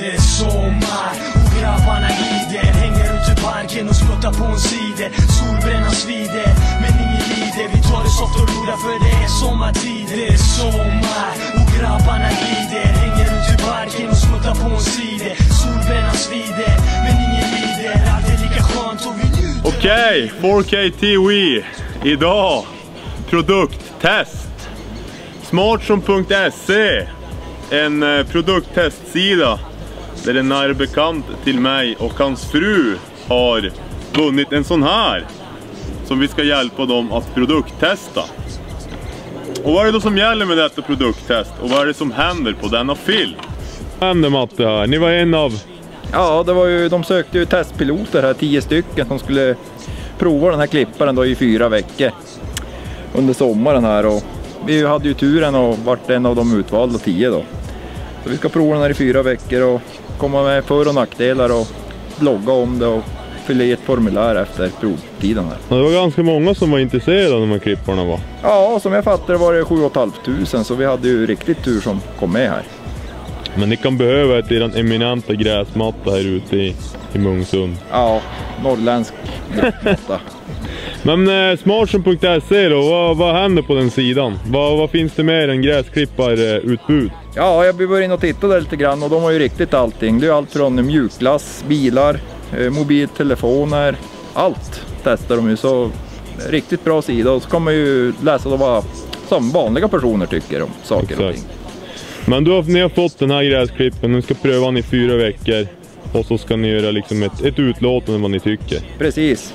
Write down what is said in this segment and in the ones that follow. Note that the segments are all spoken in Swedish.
Det är sommar och grabbarna glider, hänger ut i parken och spottar på en sida. Solbränna svider, men ingen lider. Vi tar det soft och roda för det är sommartid. Det är sommar och grabbarna glider, hänger ut i parken och spottar på en sida. Solbränna svider, men ingen lider. Allt är lika skönt och vi njuter. Okej, 4K TV. Idag produkttest. Smartson.se, en produkttestsida där en nära bekant till mig och hans fru har vunnit en sån här som vi ska hjälpa dem att produkttesta. Och vad är det då som gäller med detta produkttest och vad är det som händer på denna film? Vad händer, Matte, här? Ni var en av... Ja, det var ju, de sökte ju testpiloter här, 10 stycken som skulle prova den här klipparen då i 4 veckor under sommaren här, och vi hade ju turen och varit en av de utvalda 10 då. Så vi ska prova den här i 4 veckor och komma med för- och nackdelar och blogga om det och fylla i ett formulär efter provtiden här. Ja, det var ganska många som var intresserade av de här klipparna, va? Ja, som jag fattar var det 7 500, så vi hade ju riktigt tur som kom med här. Men ni kan behöva ett eran eminenta gräsmatta här ute i Munksund. Ja, norrländsk gräsmatta. Men Smartson.se då, vad händer på den sidan? Vad finns det mer än gräsklipparutbud? Ja, jag började in och titta där lite grann och de har ju riktigt allting. Det är allt från mjukglass, bilar, mobiltelefoner, allt testar de ju. Så riktigt bra sida, och så kan man ju läsa då vad som vanliga personer tycker om saker och ting. Men ni har fått den här gräsklippen, ni ska pröva den i 4 veckor och så ska ni göra liksom ett utlåtande vad ni tycker. Precis.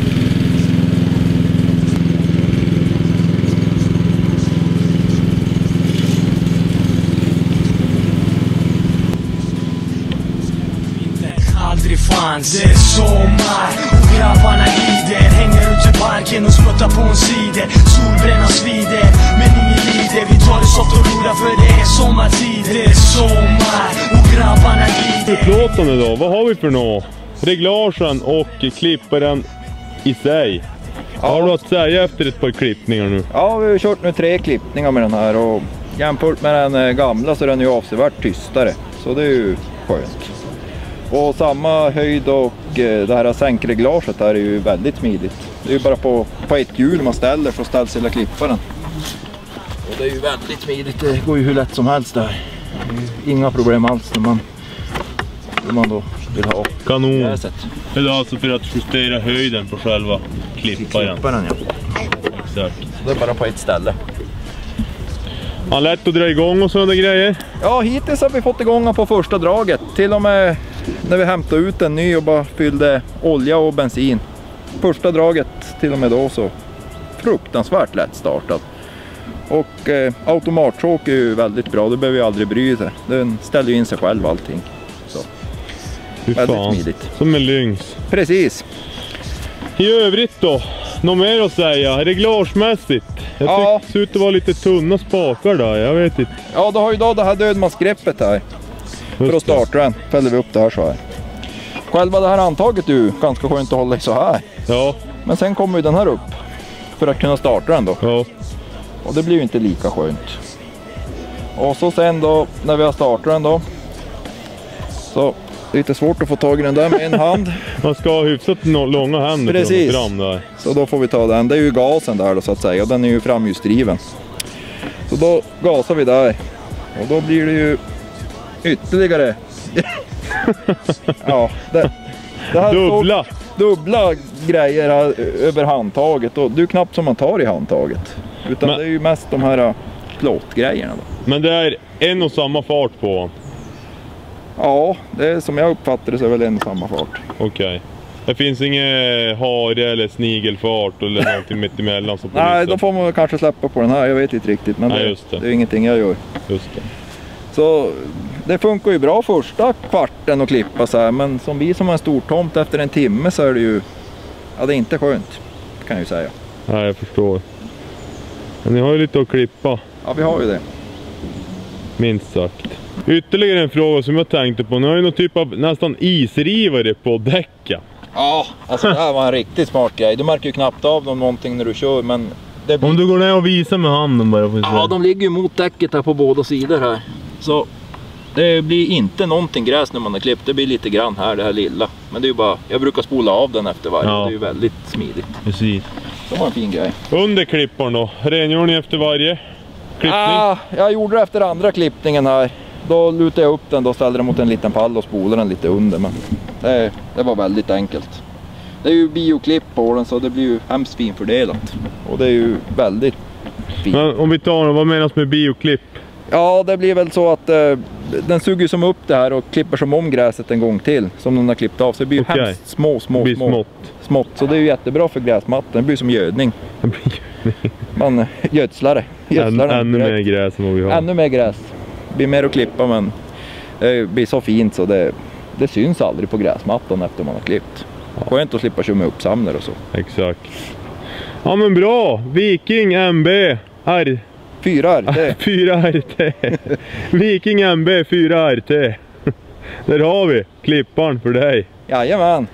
Aldrig fanns. Det är sommar och grabbarna glider, hänger ut i parken och spottar på en sida. Solbränna svider, men ingen lider. Vi tar det soft och roda för det är sommartid. Det är sommar och grabbarna glider. Utlåtande då, vad har vi för något? Reglagen och klipparen i sig. Ja. Har du att säga efter ett par klippningar nu? Ja, vi har kört nu 3 klippningar med den här, och jämfört med den gamla så är den ju avsevärt tystare. Så det är ju skönt. Och samma höjd och det här sänkreglaget här är ju väldigt smidigt. Det är ju bara på ett hjul man ställer för att ställa hela klipparen. Och det är ju väldigt smidigt, det går ju hur lätt som helst där. Inga problem alls när man då vill ha kanon. Gräset. Det är alltså för att justera höjden på själva klipparen. Klipparen, ja. Exakt. Det är bara på ett ställe. Ja, lätt att dra igång och sådana grejer. Ja, hittills har vi fått igång på första draget. Till och med när vi hämtade ut en ny och bara fyllde olja och bensin. Första draget till och med då så fruktansvärt lätt startat. Och automattråk är ju väldigt bra, det behöver ju aldrig bry sig. Den ställer ju in sig själv allting. Så. Väldigt smidigt. Som en lynx. Precis. I övrigt då, något mer att säga? Reglagemässigt? Jag tycker det ser ut att vara lite tunna spakar där, jag vet inte. Ja, då har ju då det här dödmansgreppet här. För att starta den fäller vi upp det här så här. Själva det här handtaget är ju ganska skönt att hålla i så här. Ja. Men sen kommer ju den här upp för att kunna starta den då. Ja. Och det blir ju inte lika skönt. Och så sen då när vi har startat den då. Så lite svårt att få tag i den där med en hand. Man ska ha hyfsat långa händer. Precis. Fram där. Så då får vi ta den. Det är ju gasen där då så att säga. Och den är ju framhjulsdriven. Så då gasar vi där. Och då blir det ju ytterligare. Ja, det här dubbla grejer här över handtaget. Och det är ju knappt som man tar i handtaget. Utan det är ju mest de här plåtgrejerna då. Men det är en och samma fart på? Ja, det är som jag uppfattar det så är väl en och samma fart. Okej. Det finns ingen hare eller snigelfart eller någonting mitt emellan? Så nej, då får man kanske släppa på den här, jag vet inte riktigt. Men nej, det är ingenting jag gör. Just det. Så det funkar ju bra första kvarten att klippa så här. Men som vi som har en stor tomt efter en timme så är det ju... Ja, det är inte skönt, kan jag ju säga. Nej, jag förstår. Men ni har ju lite att klippa. Ja, vi har ju det. Minst sagt. Ytterligare en fråga som jag tänkte på. Ni har ju någon typ av nästan isrivare på däcken. Ja, alltså det här var en riktigt smart grej. Du märker ju knappt av dem någonting när du kör, men... Det blir... Om du går ner och visar med handen bara. Ja, de ligger ju mot däcket här på båda sidor här. Så Det blir inte någonting gräs när man har klippt. Det blir lite grann här, det här lilla. Men det är ju bara, jag brukar spola av den efter varje. Ja. Det är ju väldigt smidigt. Precis. Det var en fin grej. Under klipparn då? Rengör ni efter varje klippning? Jag gjorde det efter andra klippningen här. Då lutade jag upp den och ställde den mot en liten pall och spolade den lite under. Men det var väldigt enkelt. Det är ju bioklipp på den så det blir ju hemskt finfördelat. Och det är ju väldigt fint. Men om vi tar vad menas med bioklipp? Ja, det blir väl så att den suger som upp det här och klipper som om gräset en gång till. Som den har klippt av. Så det blir ju hemskt smått. Så det är ju jättebra för gräsmattan. Det blir som gödning. Man gödslar det. Ännu mer gräs än vad vi har. Ännu mer gräs. Det blir mer att klippa men det blir så fint så det syns aldrig på gräsmattan efter man har klippt. Skönt att slippa köra med uppsamlare och så. Exakt. Ja men bra! Viking MB R 4 RT. 4 RT. Viking MB 4 RT. Där har vi klipparn för dig. Jajamän.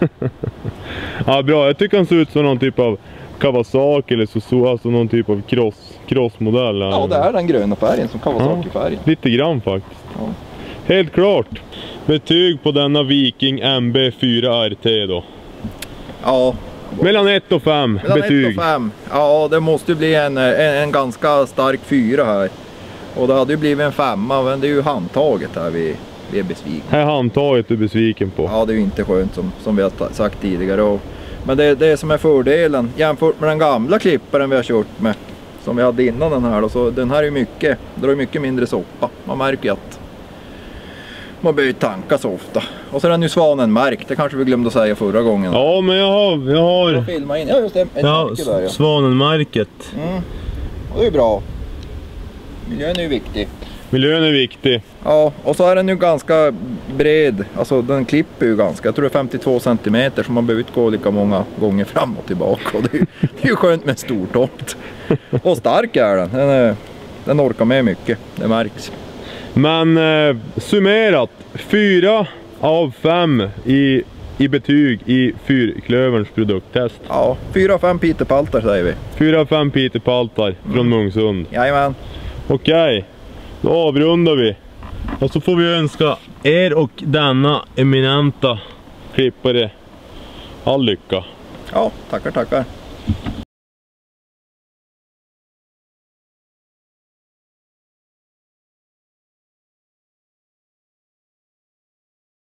Ja bra, jag tycker han ser ut som någon typ av Kawasaki eller Suzuki, alltså någon typ av crossmodell. Ja, det är den gröna färgen som Kawasaki-färgen. Lite grann faktiskt. Ja. Helt klart. Betyg på denna Viking MB 4 RT då? Ja. Mellan 1 och 5 betyg. 1 och 5. Ja, det måste ju bli en ganska stark 4 här. Och det hade ju blivit en 5, men det är ju handtaget här vi är besvikna. Här handtaget du är besviken på. Ja, det är ju inte skönt som vi har sagt tidigare. Men det som är fördelen jämfört med den gamla klipparen vi har kört med, som vi hade innan den här då, så den här är drar mycket mindre soppa. Man märker att man behöver tanka så ofta. Och så är den ju Svanen märkt, det kanske vi glömde att säga förra gången. Ja, men jag har filma in. Ja, just det. Där, Svanenmärket. Och det är bra. Miljön är ju viktig. Miljön är viktig. Ja, och så är den ju ganska bred. Alltså den klipper ju ganska. Jag tror det är 52 cm så man behöver inte gå lika många gånger fram och tillbaka. Och det är ju skönt med stor tomt. Och stark är den. Den orkar med mycket. Det märks. Men summerat 4 av 5 i betyg i Fyrklöverns produkttest. Ja, 4 av 5 Peterpaltar säger vi. 4 av 5 Peterpaltar från Munksund. Jajamän. Okej, då avrundar vi. Och så får vi önska er och denna eminenta klippare all lycka. Ja, tackar.